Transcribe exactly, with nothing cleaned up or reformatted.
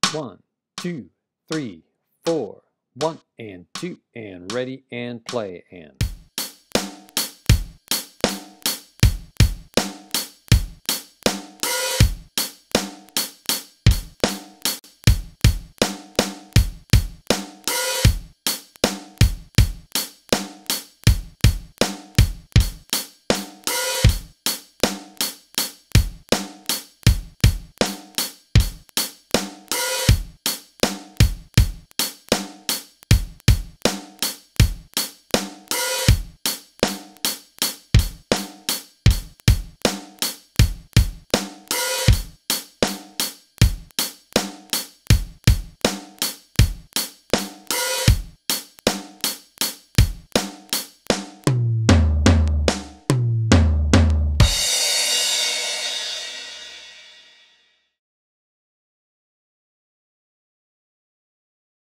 One, two, three, four. One and two and ready and play and